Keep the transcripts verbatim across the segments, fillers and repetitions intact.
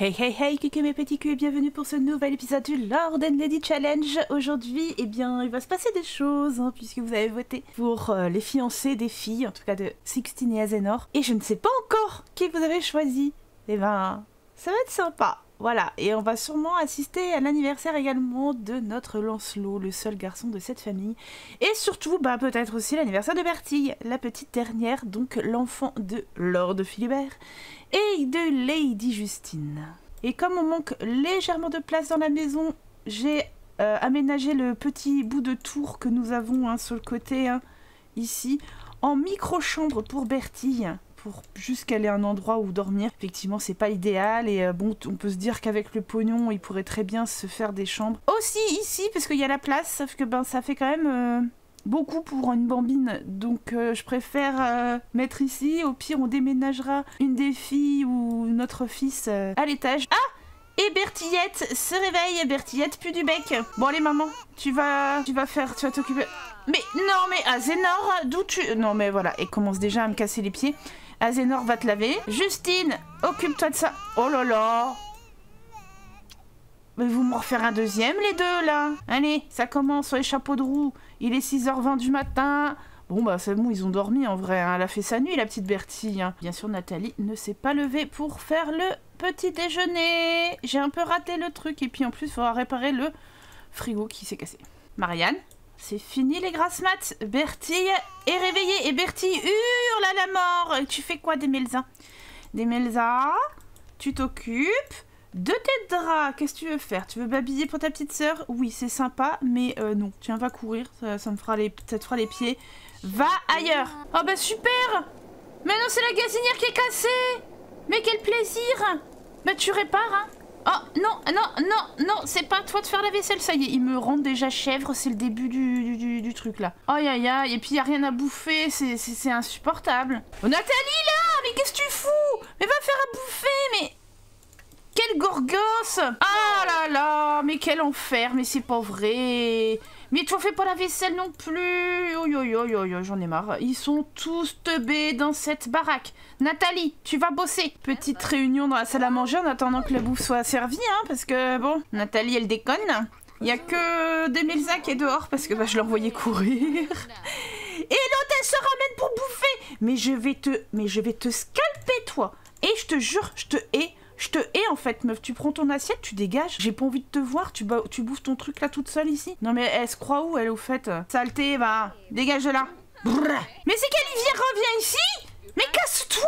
Hey hey hey, coucou mes petits culs et bienvenue pour ce nouvel épisode du Lord and Lady Challenge. Aujourd'hui, eh bien, il va se passer des choses, hein, puisque vous avez voté pour euh, les fiancés des filles, en tout cas de Sixtine et Azenor. Et je ne sais pas encore qui vous avez choisi. Eh ben, ça va être sympa. Voilà, et on va sûrement assister à l'anniversaire également de notre Lancelot, le seul garçon de cette famille. Et surtout, bah, peut-être aussi l'anniversaire de Bertille, la petite dernière, donc l'enfant de Lord Philibert et de Lady Justine. Et comme on manque légèrement de place dans la maison, j'ai euh, aménagé le petit bout de tour que nous avons hein, sur le côté, hein, ici, en micro-chambre pour Bertille. Pour juste qu'elle ait un endroit où dormir. Effectivement, c'est pas idéal et euh, bon, on peut se dire qu'avec le pognon, il pourrait très bien se faire des chambres. Aussi ici, parce qu'il y a la place, sauf que ben ça fait quand même euh, beaucoup pour une bambine. Donc euh, je préfère euh, mettre ici. Au pire, on déménagera une des filles ou notre fils euh, à l'étage. Ah! Et Bertillette se réveille. Bertillette pue du bec. Bon allez maman, tu vas, tu vas faire, tu vas t'occuper. Mais non mais Azenor, d'où tu... Non mais voilà, elle commence déjà à me casser les pieds. Azenor va te laver. Justine, occupe-toi de ça. Oh là là. Mais vous m'en refaire un deuxième les deux là. Allez, ça commence sur les chapeaux de roue. Il est six heures vingt du matin. Bon bah c'est bon, ils ont dormi en vrai. Hein. Elle a fait sa nuit la petite Bertille. Hein. Bien sûr Nathalie ne s'est pas levée pour faire le petit déjeuner. J'ai un peu raté le truc. Et puis en plus il faudra réparer le frigo qui s'est cassé. Marianne, c'est fini les grasses mat. Bertille est réveillée et Bertille hurle à la mort. Tu fais quoi Demelza? Demelza, tu t'occupes de tes draps. Qu'est-ce que tu veux faire? Tu veux babiller pour ta petite sœur? Oui, c'est sympa, mais euh, non. Tiens, va courir, ça, ça me fera les, ça te fera les pieds. Va ailleurs. Oh bah super. Mais non, c'est la gazinière qui est cassée. Mais quel plaisir. Bah tu répares, hein. Oh non, non, non, non, c'est pas à toi de faire la vaisselle, ça y est, ils me rendent déjà chèvre, c'est le début du, du, du, du truc là. Aïe aïe aïe, et puis y a rien à bouffer, c'est insupportable. Oh Nathalie là, mais qu'est-ce que tu fous? Mais va faire à bouffer, mais... Quelle gorgosse! Ah là là, mais quel enfer, mais c'est pas vrai. Mais tu en fais pas la vaisselle non plus. Oh yo yo yo yo, j'en ai marre. Ils sont tous teubés dans cette baraque. Nathalie, tu vas bosser. Petite réunion dans la salle à manger en attendant que la bouffe soit servie, hein, parce que bon, Nathalie elle déconne. Il y a que Demelza qui est dehors parce que bah, je l'ai envoyé courir. Et l'autre elle se ramène pour bouffer. Mais je vais te, mais je vais te scalper toi. Et je te jure, je te hais. Je te hais en fait, meuf. Tu prends ton assiette, tu dégages. J'ai pas envie de te voir. Tu, tu bouffes ton truc là toute seule ici. Non mais elle se croit où elle au fait? Saleté, va. Dégage de là. Brrr. Mais c'est qu'Olivier revient ici? Mais casse-toi!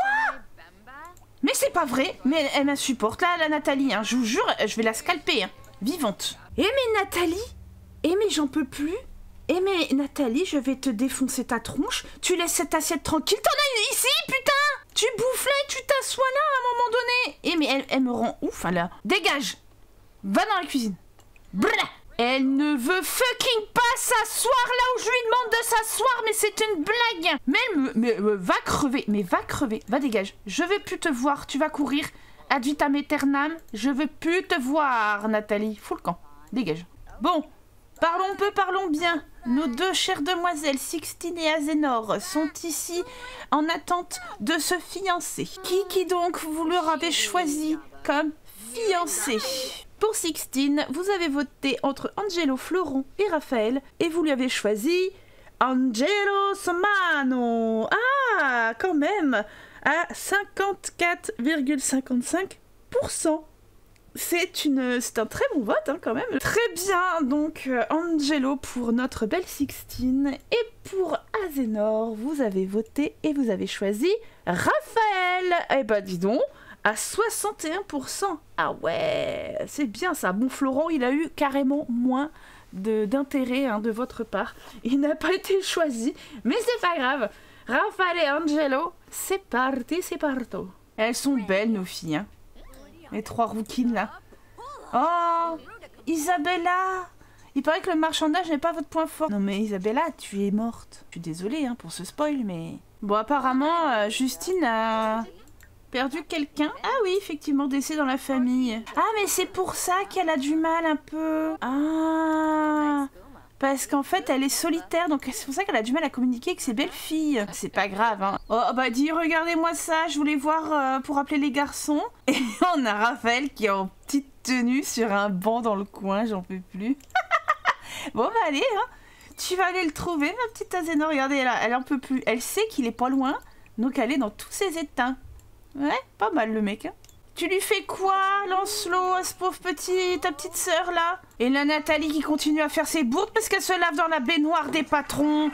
Mais c'est pas vrai. Mais elle, elle m'insupporte là, la Nathalie. Hein. Je vous jure, je vais la scalper. Hein. Vivante. Eh mais Nathalie? Eh mais j'en peux plus. Eh mais Nathalie, je vais te défoncer ta tronche. Tu laisses cette assiette tranquille. T'en as une ici, putain! Tu bouffes là et tu t'assois là à un moment donné. Eh mais elle, elle me rend ouf là. Dégage. Va dans la cuisine. Brrr. Elle ne veut fucking pas s'asseoir là où je lui demande de s'asseoir. Mais c'est une blague. Mais elle me... Mais, euh, va crever. Mais va crever. Va dégage. Je veux plus te voir. Tu vas courir. Ad vitam aeternam. Je veux plus te voir Nathalie. Fous le camp. Dégage. Bon. Parlons peu, parlons bien. Nos deux chères demoiselles, Sixtine et Azenor, sont ici en attente de se fiancer. Qui, qui donc vous leur avez choisi comme fiancé? Pour Sixtine, vous avez voté entre Angelo, Florent et Raphaël, et vous lui avez choisi Angelo Somano. Ah, quand même, à cinquante-quatre virgule cinquante-cinq pour cent. C'est une, c'est un très bon vote hein, quand même. Très bien, donc euh, Angelo pour notre belle Sixtine et pour Azenor, vous avez voté et vous avez choisi Raphaël. Eh ben dis donc, à soixante et un pour cent. Ah ouais, c'est bien ça. Bon, Florent, il a eu carrément moins d'intérêt hein, de votre part. Il n'a pas été choisi, mais c'est pas grave. Raphaël et Angelo, c'est parti, c'est parto. Elles sont belles nos filles, hein. Les trois rouquines là. Oh, Isabella. Il paraît que le marchandage n'est pas votre point fort. Non mais Isabella, tu es morte. Je suis désolée hein, pour ce spoil, mais... Bon, apparemment, euh, Justine a perdu quelqu'un. Ah oui, effectivement, décès dans la famille. Ah, mais c'est pour ça qu'elle a du mal un peu. Ah, Parce qu'en fait, elle est solitaire, donc c'est pour ça qu'elle a du mal à communiquer avec ses belles filles. C'est pas grave, hein. Oh, bah dis, regardez-moi ça, je voulais voir euh, pour appeler les garçons. Et on a Raphaël qui est en petite tenue sur un banc dans le coin, j'en peux plus. Bon, bah allez, hein. Tu vas aller le trouver, ma petite Azénor. Regardez, là, elle en peut plus. Elle sait qu'il est pas loin, donc elle est dans tous ses états. Ouais, pas mal le mec, hein. Tu lui fais quoi, Lancelot, à ce pauvre petit, ta petite sœur là? Et la Nathalie qui continue à faire ses bourdes parce qu'elle se lave dans la baignoire des patrons.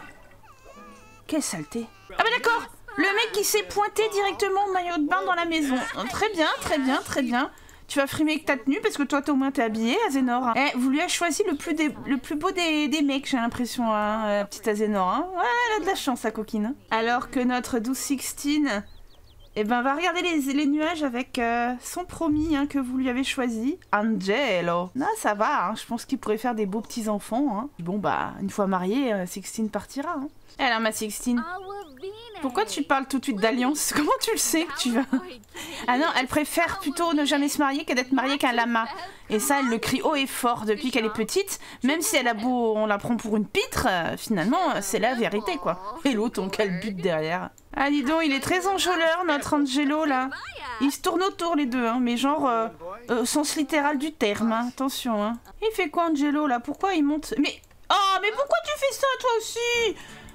Quelle saleté. Ah bah d'accord, le mec qui s'est pointé directement au maillot de bain dans la maison. Très bien, très bien, très bien. Tu vas frimer avec ta tenue parce que toi au moins t'es habillée, Azénor. Eh, vous lui avez choisi le plus, des, le plus beau des, des mecs, j'ai l'impression, hein, la petite Azénor. Hein. Ouais, elle a de la chance, sa coquine. Hein. Alors que notre douce Sixtine... Eh ben, va regarder les, les nuages avec euh, son promis hein, que vous lui avez choisi, Angelo. Non, ça va, hein, je pense qu'il pourrait faire des beaux petits-enfants. Hein. Bon, bah, une fois mariée, euh, Sixtine partira. Hein. Alors, ma Sixtine, pourquoi tu parles tout de suite d'alliance? Comment tu le sais que tu vas... Ah non, elle préfère plutôt ne jamais se marier que d'être mariée qu'un lama. Et ça, elle le crie haut et fort depuis qu'elle est petite. Même si elle a beau, on la prend pour une pitre, euh, finalement, c'est la vérité, quoi. Et l'autre, on quel but derrière. Ah, dis donc, il est très enjôleur, notre Angelo, là. Ils se tournent autour, les deux, hein, mais genre, euh, euh, au sens littéral du terme, hein. Attention, hein. Il fait quoi, Angelo, là? Pourquoi il monte... Mais... Oh, mais pourquoi tu fais ça, toi aussi?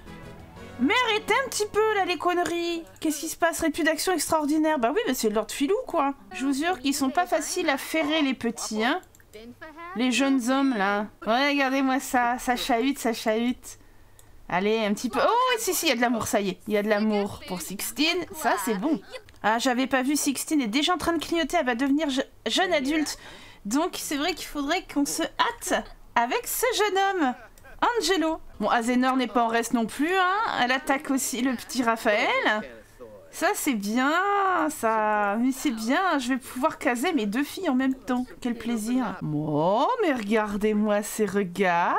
Mais arrêtez un petit peu, là, les conneries. Qu'est-ce qui se passe? Plus d'action extraordinaire. Bah oui, bah c'est Lord Filou, quoi. Je vous jure qu'ils sont pas faciles à ferrer, les petits, hein. Les jeunes hommes, là. Ouais, regardez-moi ça. Ça chahute, ça chahute. Allez, un petit peu... Oh, si, si, il y a de l'amour, ça y est. Il y a de l'amour pour Sixtine. Ça, c'est bon. Ah, j'avais pas vu Sixtine. Elle est déjà en train de clignoter. Elle va devenir je... jeune adulte. Donc, c'est vrai qu'il faudrait qu'on se hâte avec ce jeune homme. Angelo. Bon, Azénor n'est pas en reste non plus, hein. Elle attaque aussi le petit Raphaël. Ça, c'est bien, ça. Mais c'est bien, je vais pouvoir caser mes deux filles en même temps. Quel plaisir. Oh, mais regardez-moi ces regards.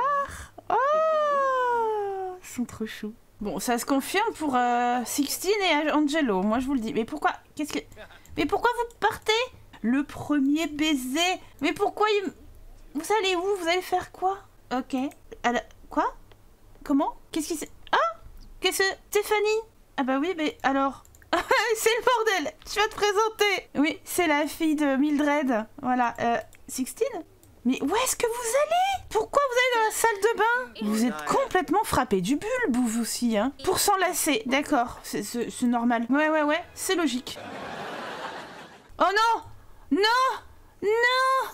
Oh, ils sont trop choux. Bon, ça se confirme pour euh, Sixtine et Angelo, moi je vous le dis. Mais pourquoi... Qu'est-ce que... Mais pourquoi vous partez? Le premier baiser. Mais pourquoi il... Vous allez où? Vous allez faire quoi? Ok. Alors, quoi? Comment? Qu'est-ce qui s'est... Ah! Qu'est-ce que... Stéphanie? Ah bah oui, mais alors... C'est le bordel! Tu vas te présenter! Oui, c'est la fille de Mildred. Voilà. Euh, Sixtine? Mais où est-ce que vous allez? Pourquoi vous allez dans la salle de bain? Vous êtes complètement frappé du bulbe, vous aussi, hein? Pour s'enlacer, d'accord. C'est normal. Ouais, ouais, ouais, c'est logique. Oh non! Non! Non!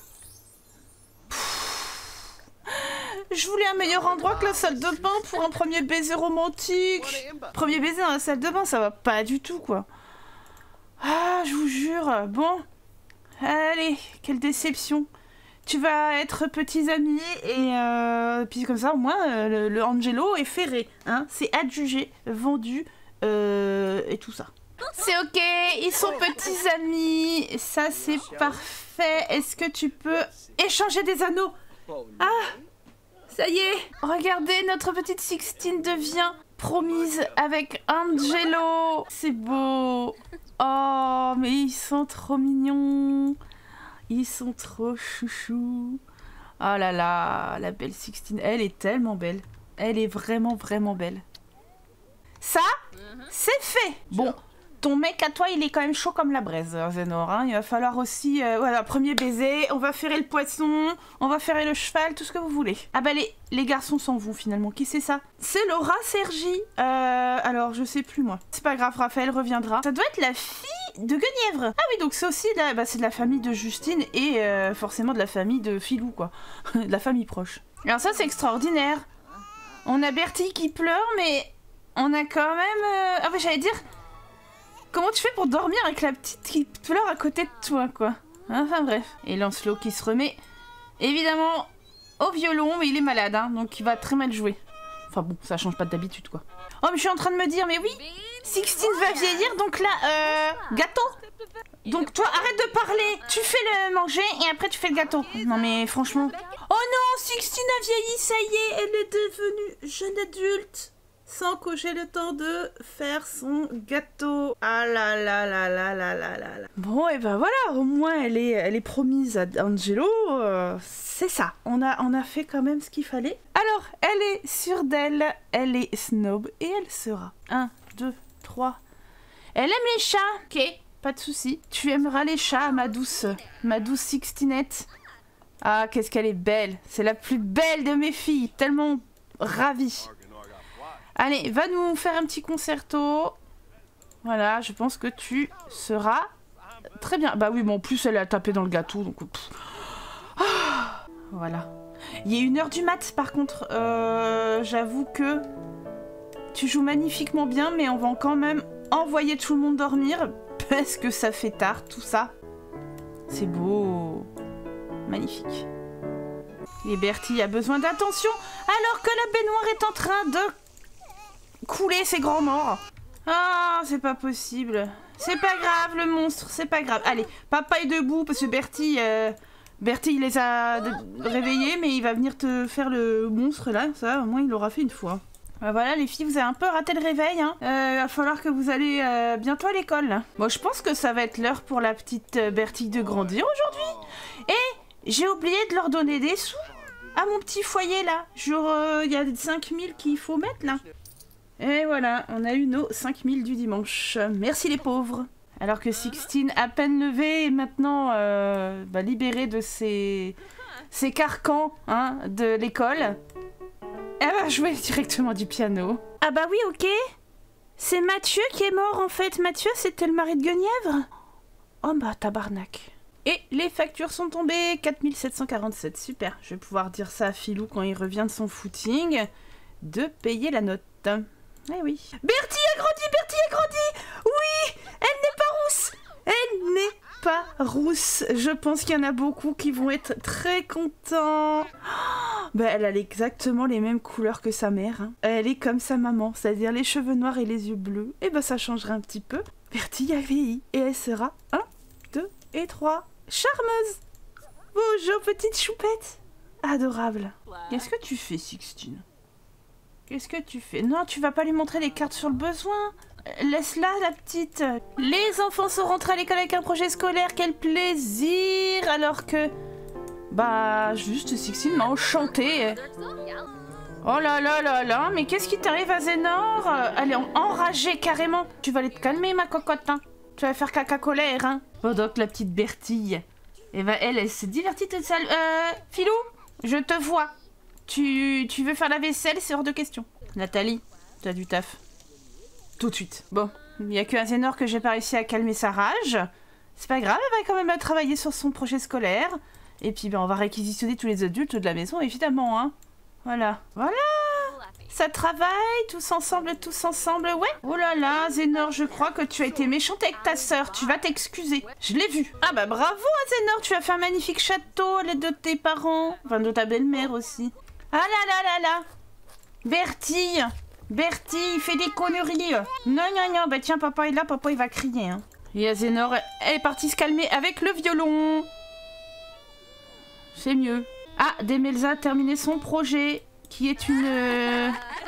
Je voulais un meilleur endroit que la salle de bain pour un premier baiser romantique. Premier baiser dans la salle de bain, ça va pas du tout, quoi. Ah, je vous jure. Bon. Allez, quelle déception. Tu vas être petits amis et euh, puis comme ça, au moins, euh, le, le Angelo est ferré. Hein. C'est adjugé, vendu euh, et tout ça. C'est ok, ils sont petits amis. Ça, c'est parfait. Est-ce que tu peux échanger des anneaux? Ah! Ça y est, regardez, notre petite Sixtine devient promise avec Angelo. C'est beau. Oh, mais ils sont trop mignons. Ils sont trop chouchous. Oh là là, la belle Sixtine. Elle est tellement belle. Elle est vraiment, vraiment belle. Ça, c'est fait. Bon, ton mec à toi, il est quand même chaud comme la braise, Azénor. Hein. Il va falloir aussi... Euh, voilà, premier baiser, on va ferrer le poisson, on va ferrer le cheval, tout ce que vous voulez. Ah bah les, les garçons s'en vont finalement. Qui c'est ça? C'est Laura Sergi. Euh, alors, je sais plus moi. C'est pas grave, Raphaël reviendra. Ça doit être la fille de Guenièvre. Ah oui, donc c'est aussi de la, bah, c'est de la famille de Justine et euh, forcément de la famille de Filou, quoi. De la famille proche. Alors ça, c'est extraordinaire. On a Bertie qui pleure, mais on a quand même... Euh... Ah bah j'allais dire... Comment tu fais pour dormir avec la petite qui pleure à côté de toi, quoi? Enfin bref. Et Lancelot qui se remet, évidemment, au violon, mais il est malade, hein, donc il va très mal jouer. Enfin bon, ça change pas d'habitude, quoi. Oh, mais je suis en train de me dire, mais oui, Sixtine va vieillir, donc là, euh, gâteau. Donc toi, arrête de parler. Tu fais le manger et après tu fais le gâteau. Non mais franchement... Oh non, Sixtine a vieilli, ça y est, elle est devenue jeune adulte. sans que j'ai le temps de faire son gâteau. Ah là là là là là là là là. Bon, et ben voilà, au moins elle est, elle est promise à Angelo. Euh, c'est ça, on a, on a fait quand même ce qu'il fallait. Alors, elle est sûre d'elle, elle est snob et elle sera. un, deux, trois. Elle aime les chats. Ok, pas de souci. Tu aimeras les chats, ma douce, ma douce Sixtinette. Ah, qu'est-ce qu'elle est belle. C'est la plus belle de mes filles. Tellement ravie. Allez, va nous faire un petit concerto. Voilà, je pense que tu seras très bien. Bah oui, bon, en plus, elle a tapé dans le gâteau, donc... Ah, voilà. Il y a une heure du mat, par contre. Euh, J'avoue que tu joues magnifiquement bien, mais on va quand même envoyer tout le monde dormir, parce que ça fait tard, tout ça. C'est beau. Magnifique. Et Bertie a besoin d'attention, alors que la baignoire est en train de couler ses grands morts. Ah, c'est pas possible. C'est pas grave, le monstre, c'est pas grave. Allez, papa est debout, parce que Bertie... Euh, Bertie, il les a réveillés, mais il va venir te faire le monstre, là. Ça, au moins, il l'aura fait une fois. Euh, voilà, les filles, vous avez un peu raté le réveil. Hein. Euh, il va falloir que vous allez euh, bientôt à l'école. Bon, bon, je pense que ça va être l'heure pour la petite euh, Bertie de grandir aujourd'hui. Et j'ai oublié de leur donner des sous à mon petit foyer, là. Genre, il euh, y a cinq mille qu'il faut mettre, là. Et voilà, on a eu nos cinq mille du dimanche. Merci les pauvres. Alors que Sixtine, à peine levée, est maintenant euh, bah, libérée de ses, ses carcans hein, de l'école. Elle va jouer directement du piano. Ah bah oui, ok. C'est Mathieu qui est mort en fait. Mathieu, c'était le mari de Guenièvre. Oh bah tabarnak. Et les factures sont tombées. quatre mille sept cent quarante-sept. Super. Je vais pouvoir dire ça à Philou quand il revient de son footing. De payer la note. Eh oui. Bertie a grandi, Bertie a grandi. Oui, elle n'est pas rousse. Elle n'est pas rousse. Je pense qu'il y en a beaucoup qui vont être très contents. Oh, bah, elle a exactement les mêmes couleurs que sa mère. Hein. Elle est comme sa maman, c'est-à-dire les cheveux noirs et les yeux bleus. Et bah ça changerait un petit peu. Bertie a vieilli et elle sera un, deux et trois. Charmeuse. Bonjour petite choupette. Adorable. Qu'est-ce que tu fais, Sixtine? Qu'est-ce que tu fais? Non, tu vas pas lui montrer les cartes sur le besoin. Laisse-la, la petite. Les enfants sont rentrés à l'école avec un projet scolaire. Quel plaisir. Alors que... Bah, juste, Sixtine m'a enchanté. Oh là là là là, mais qu'est-ce qui t'arrive à Zénor? Elle est enragée, carrément. Tu vas aller te calmer, ma cocotte. Hein. Tu vas faire caca colère, hein. Pendant que la petite Bertille... Eh ben, elle, elle se divertit toute seule. Euh, Philou, je te vois. Tu, tu veux faire la vaisselle, c'est hors de question. Nathalie, tu as du taf. Tout de suite. Bon, il n'y a que Azénor que j'ai pas réussi à calmer sa rage. C'est pas grave, elle va quand même travailler sur son projet scolaire. Et puis ben, on va réquisitionner tous les adultes de la maison, évidemment. Hein. Voilà. Voilà. Ça travaille, tous ensemble, tous ensemble, ouais. Oh là là, Azénor, je crois que tu as été méchante avec ta sœur. Tu vas t'excuser. Je l'ai vu. Ah bah bravo, Azénor, tu as fait un magnifique château à l'aide de tes parents. Enfin, de ta belle-mère aussi. Ah là là là là. Bertie, Bertie, il fait des conneries. Non, non, non, bah tiens, papa est là, papa il va crier. Hein. Et Azénor, elle est partie se calmer avec le violon. C'est mieux. Ah, Demelza a terminé son projet, qui est une... Euh,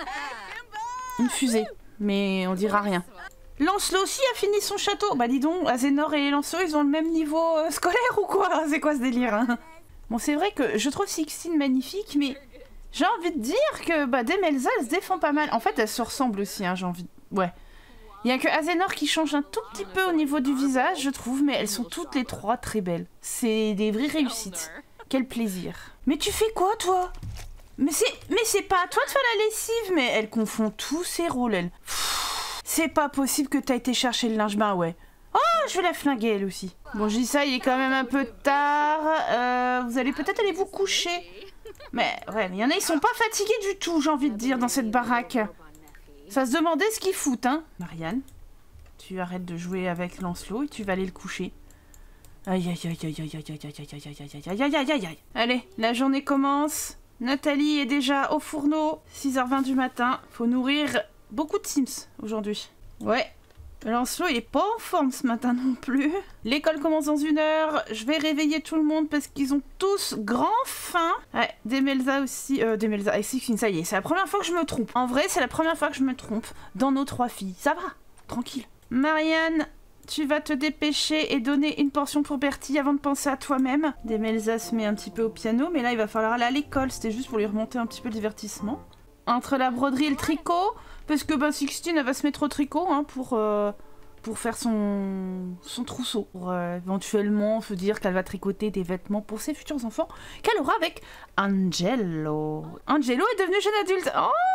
une fusée. Mais on dira rien. Lancelot aussi a fini son château. Bah dis donc, Azénor et Lancelot, ils ont le même niveau euh, scolaire ou quoi? C'est quoi ce délire hein? Bon, c'est vrai que je trouve Sixtine magnifique, mais... J'ai envie de dire que bah, Demelza, elle se défend pas mal. En fait, elle se ressemble aussi, hein, j'ai envie... De... Ouais. Il y a que Azénor qui change un tout petit peu au niveau du visage, je trouve, mais elles sont toutes les trois très belles. C'est des vraies réussites. Quel plaisir. Mais tu fais quoi, toi? Mais c'est mais c'est pas à toi de faire la lessive, mais elle confond tous ses rôles, elle. C'est pas possible que t'as été chercher le linge-bain, ouais. Oh, je vais la flinguer, elle aussi. Bon, je dis ça, il est quand même un peu tard. Euh, vous allez peut-être aller vous coucher. Mais ouais, il y en a, ils sont pas fatigués du tout, j'ai envie de dire, dans cette baraque. Ça se demandait ce qu'ils foutent, hein. Marianne, tu arrêtes de jouer avec Lancelot et tu vas aller le coucher. Aïe, aïe, aïe, aïe, aïe, aïe, aïe, aïe, aïe, aïe, aïe, aïe, aïe, aïe, aïe, aïe. Allez, la journée commence. Nathalie est déjà au fourneau. six heures vingt du matin. Faut nourrir beaucoup de Sims aujourd'hui. Ouais. Lancelot, il est pas en forme ce matin non plus. L'école commence dans une heure. Je vais réveiller tout le monde parce qu'ils ont tous grand faim. Ouais, Demelza aussi. Euh, Demelza et Sixtine, ça y est, c'est la première fois que je me trompe. En vrai, c'est la première fois que je me trompe dans nos trois filles. Ça va, tranquille. Marianne, tu vas te dépêcher et donner une portion pour Bertie avant de penser à toi-même. Demelza se met un petit peu au piano, mais là, il va falloir aller à l'école. C'était juste pour lui remonter un petit peu le divertissement. Entre la broderie et le tricot, parce que bah, Sixtine, elle va se mettre au tricot hein, pour, euh, pour faire son, son trousseau. Pour euh, éventuellement se dire qu'elle va tricoter des vêtements pour ses futurs enfants qu'elle aura avec Angelo. Angelo est devenu jeune adulte.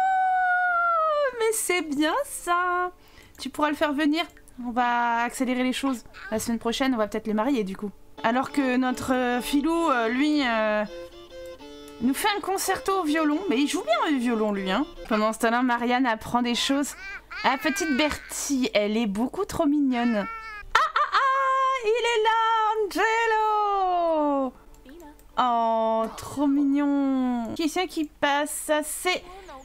Oh, mais c'est bien ça. Tu pourras le faire venir. On va accélérer les choses. La semaine prochaine, on va peut-être les marier du coup. Alors que notre euh, Filou, euh, lui... Euh, nous fait un concerto au violon, mais il joue bien le violon lui, hein. Pendant ce temps-là, Marianne apprend des choses. Ah, petite Bertie, elle est beaucoup trop mignonne. Ah, ah, ah, il est là, Angelo. Oh, trop mignon. Qui c'est qui passe? Ça, c'est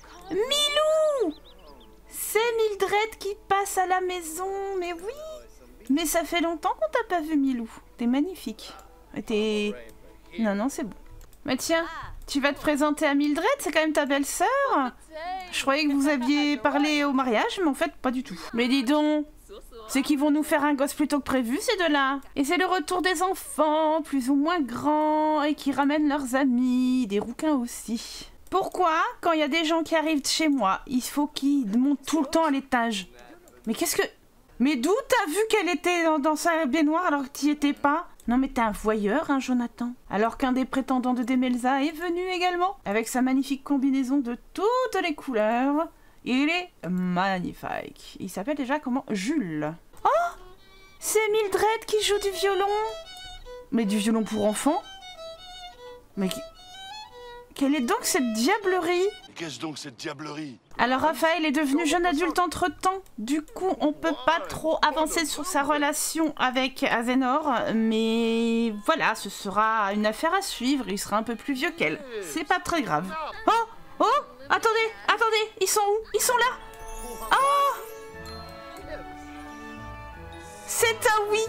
Milou. C'est Mildred qui passe à la maison, mais oui. Mais ça fait longtemps qu'on t'a pas vu, Milou. T'es magnifique. T'es... Non, non, c'est bon. Mais tiens... Tu vas te présenter à Mildred, c'est quand même ta belle-sœur. Je croyais que vous aviez parlé au mariage, mais en fait, pas du tout. Mais dis donc, c'est qu'ils vont nous faire un gosse plus tôt que prévu, ces deux-là. Et c'est le retour des enfants, plus ou moins grands, et qui ramènent leurs amis, des rouquins aussi. Pourquoi, quand il y a des gens qui arrivent chez moi, il faut qu'ils montent tout le temps à l'étage? Mais qu'est-ce que... Mais d'où t'as vu qu'elle était dans, dans sa baignoire alors que t'y étais pas? Non mais t'es un voyeur, hein, Jonathan. Alors qu'un des prétendants de Demelza est venu également, avec sa magnifique combinaison de toutes les couleurs. Il est magnifique. Il s'appelle déjà comment? Jules. Oh, c'est Mildred qui joue du violon. Mais du violon pour enfants? Mais qui... Quelle est donc cette diablerie? Qu'est-ce donc cette diablerie? Alors Raphaël est devenu jeune adulte entre-temps. Du coup, on peut pas trop avancer sur sa relation avec Azénor. Mais voilà, ce sera une affaire à suivre. Il sera un peu plus vieux qu'elle. C'est pas très grave. Oh, oh, attendez, attendez. Ils sont où? Ils sont là. Oh, c'est un oui.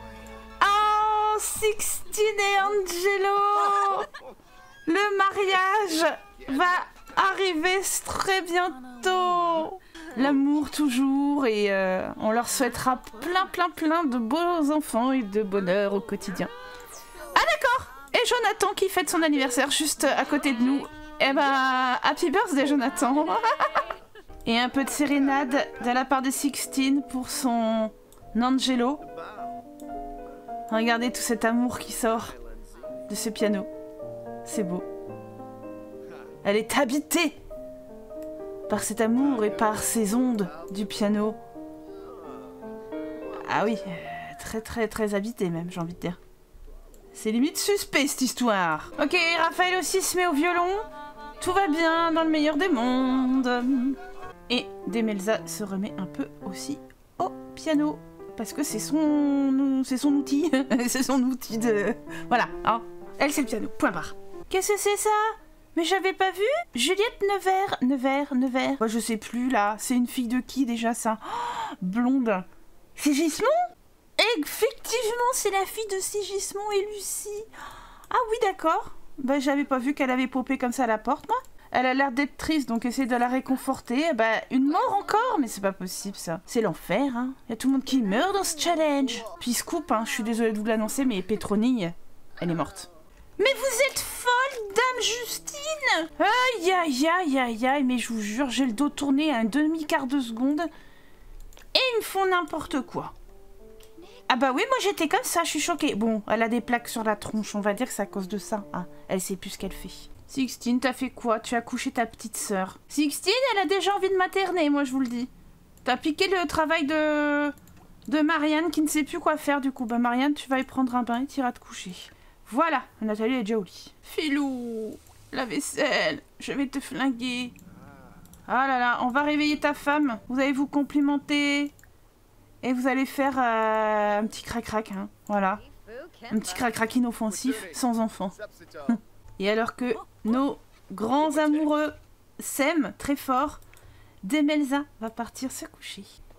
Oh, Sixtine et Angelo. Le mariage va arriver très bientôt. L'amour toujours et euh, on leur souhaitera plein plein plein de beaux enfants et de bonheur au quotidien. Ah d'accord. Et Jonathan qui fête son anniversaire juste à côté de nous. Eh ben, happy birthday Jonathan. Et un peu de sérénade de la part de Sixtine pour son Angelo. Regardez tout cet amour qui sort de ce piano. C'est beau. Elle est habitée par cet amour et par ces ondes du piano. Ah oui, très très très habitée même, j'ai envie de dire. C'est limite suspect cette histoire. Ok, Raphaël aussi se met au violon. Tout va bien dans le meilleur des mondes. Et Demelza se remet un peu aussi au piano. Parce que c'est son... c'est son outil. C'est son outil de... Voilà, hein. Elle c'est le piano, point barre. Qu'est-ce que c'est ça? Mais j'avais pas vu? Juliette Nevers, Nevers, Nevers. Bah, je sais plus là. C'est une fille de qui déjà ça? Oh, blonde. Sigismond? Effectivement, c'est la fille de Sigismond et Lucie. Ah oui, d'accord. Bah, j'avais pas vu qu'elle avait popé comme ça à la porte, moi. Elle a l'air d'être triste, donc essayer de la réconforter. Bah, une mort encore? Mais c'est pas possible ça. C'est l'enfer, hein. Y a tout le monde qui meurt dans ce challenge. Puis scoop, hein. Je suis désolée de vous l'annoncer, mais Pétronille, elle est morte. Mais vous êtes folle, Dame Justine! Aïe, aïe, aïe, aïe, aïe, mais je vous jure, j'ai le dos tourné à un demi-quart de seconde. Et ils me font n'importe quoi. Ah bah oui, moi j'étais comme ça, je suis choquée. Bon, elle a des plaques sur la tronche, on va dire que c'est à cause de ça. Hein. Elle sait plus ce qu'elle fait. Sixtine, t'as fait quoi? Tu as couché ta petite sœur. Sixtine, elle a déjà envie de materner, moi je vous le dis. T'as piqué le travail de... de Marianne qui ne sait plus quoi faire du coup. Bah Marianne, tu vas y prendre un bain et t'iras te coucher. Voilà, Nathalie est déjà au lit. Filou, la vaisselle, je vais te flinguer. Ah là là, on va réveiller ta femme. Vous allez vous complimenter. Et vous allez faire euh, un petit crac-crac, hein. Voilà. Un petit crac-crac inoffensif, sans enfant. Et alors que nos grands amoureux s'aiment très fort, Demelza va partir se coucher.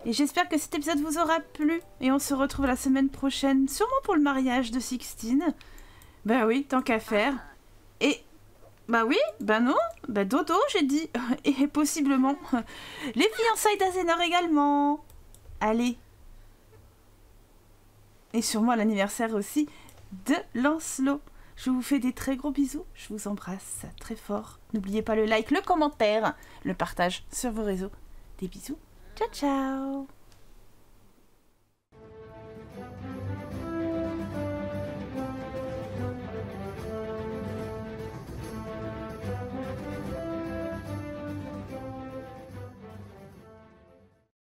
Et j'espère que cet épisode vous aura plu. Et on se retrouve la semaine prochaine, sûrement pour le mariage de Sixtine. Bah oui, tant qu'à faire. Et... Bah oui, bah non, bah dodo j'ai dit. Et possiblement les fiançailles d'Azénor également. Allez. Et sûrement l'anniversaire aussi de Lancelot. Je vous fais des très gros bisous, je vous embrasse très fort. N'oubliez pas le like, le commentaire, le partage sur vos réseaux. Des bisous, ciao ciao.